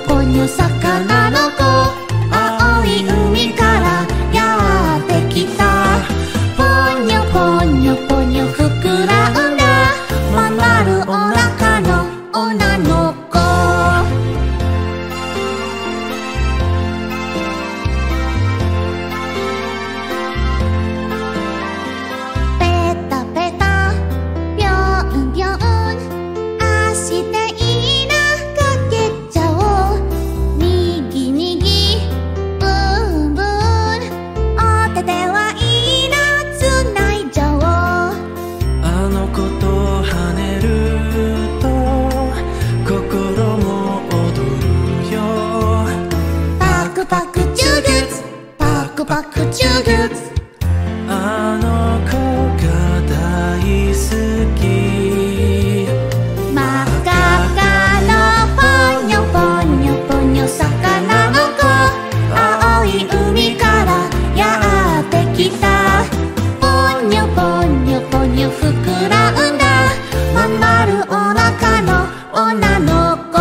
ポニョ魚の子、青い海からやってきた。ポニョポニョポニョ膨らんだまん丸お腹の女の子。ペタペタビョンビョン足でいなかけちゃおう。にぎにぎブンブンお手ではいいなつないじゃおう。 あの子と跳ねると心も踊るよ。 パクパクチュグツパクパクチュグツ。 あの子が大好き。 真っ赤っかのポニョポニョポニョ魚の子、青い海からやってきた。ポニョポニョポニョ膨らんだまん丸お腹の女の子。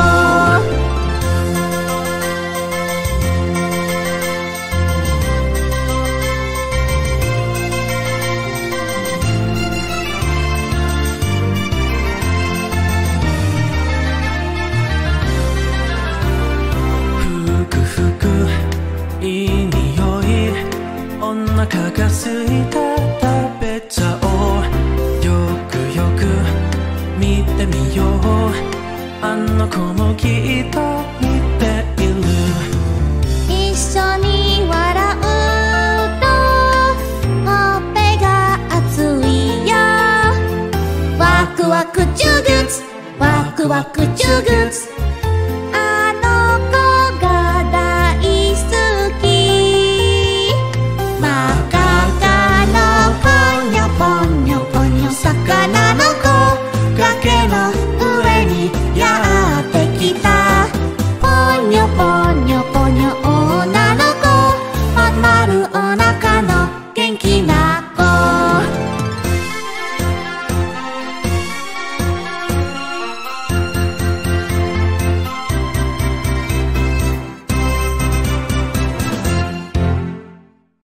ふくふくいい匂い、お腹が空いた食べちゃおう。よくよく見てみよう。あの子もきっと見ている。 一緒に笑うとほっぺが熱いよ。ワクワクチュグツワクワクチュグツ。